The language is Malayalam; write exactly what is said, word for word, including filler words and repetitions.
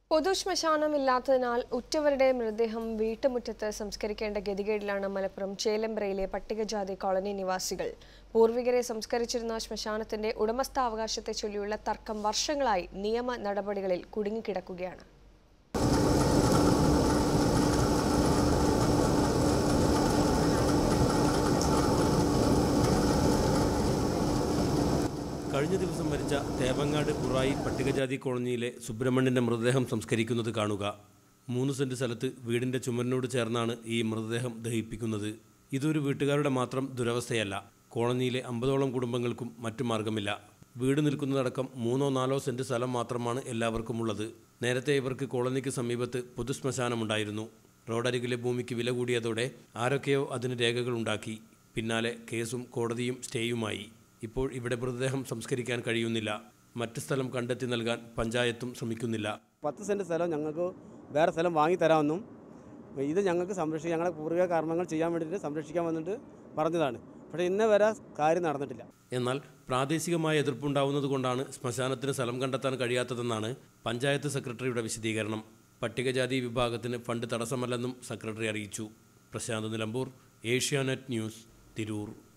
പൊതുശ്മശാനമില്ലാത്തതിനാൽ ഉറ്റവരുടെ മൃതദേഹം വീട്ടുമുറ്റത്ത് സംസ്കരിക്കേണ്ട ഗതികേടിലാണ് മലപ്പുറം ചേലമ്പ്രയിലെ പട്ടികജാതി കോളനി നിവാസികൾ. പൂർവികരെ സംസ്കരിച്ചിരുന്ന ശ്മശാനത്തിന്റെ ഉടമസ്ഥാവകാശത്തെ ചൊല്ലിയുള്ള തർക്കം വർഷങ്ങളായി നിയമ നടപടികളിൽ കുടുങ്ങിക്കിടക്കുകയാണ്. കഴിഞ്ഞ ദിവസം മരിച്ച തേവങ്ങാട് പുറായി പട്ടികജാതി കോളനിയിലെ സുബ്രഹ്മണ്യന്റെ മൃതദേഹം സംസ്കരിക്കുന്നത് കാണുക. മൂന്ന് സെന്റ് സ്ഥലത്ത് വീടിന്റെ ചുമരിനോട് ചേർന്നാണ് ഈ മൃതദേഹം ദഹിപ്പിക്കുന്നത്. ഇതൊരു വീട്ടുകാരുടെ മാത്രം ദുരവസ്ഥയല്ല. കോളനിയിലെ അമ്പതോളം കുടുംബങ്ങൾക്കും മറ്റു മാർഗമില്ല. വീട് നിൽക്കുന്നതടക്കം മൂന്നോ നാലോ സെന്റ് സ്ഥലം മാത്രമാണ് എല്ലാവർക്കും ഉള്ളത്. നേരത്തെ ഇവർക്ക് കോളനിക്ക് സമീപത്ത് പൊതുശ്മശാനമുണ്ടായിരുന്നു. റോഡരികിലെ ഭൂമിക്ക് വില കൂടിയതോടെ ആരൊക്കെയോ അതിന് രേഖകളുണ്ടാക്കി. പിന്നാലെ കേസും കോടതിയും സ്റ്റേയുമായി. ഇപ്പോൾ ഇവിടെ മൃതദേഹം സംസ്കരിക്കാൻ കഴിയുന്നില്ല. മറ്റ് സ്ഥലം കണ്ടെത്തി നൽകാൻ പഞ്ചായത്തും ശ്രമിക്കുന്നില്ല. പത്ത് സെന്റ് സ്ഥലം ഞങ്ങൾക്ക് വേറെ സ്ഥലം വാങ്ങിത്തരാമെന്നും ഇത് ഞങ്ങൾക്ക് സംരക്ഷിക്കാൻ ഞങ്ങളുടെ പൂർവിക കർമ്മങ്ങൾ ചെയ്യാൻ വേണ്ടിയിട്ട് സംരക്ഷിക്കാൻ വന്നിട്ട് പറഞ്ഞതാണ്. പക്ഷേ ഇന്നേ വരെ കാര്യം നടന്നിട്ടില്ല. എന്നാൽ പ്രാദേശികമായ എതിർപ്പുണ്ടാവുന്നത് കൊണ്ടാണ് ശ്മശാനത്തിന് സ്ഥലം കണ്ടെത്താൻ കഴിയാത്തതെന്നാണ് പഞ്ചായത്ത് സെക്രട്ടറിയുടെ വിശദീകരണം. പട്ടികജാതി വിഭാഗത്തിന് ഫണ്ട് തടസ്സമല്ലെന്നും സെക്രട്ടറി അറിയിച്ചു. Prashanth Nilambur, Asianet news, Tirur.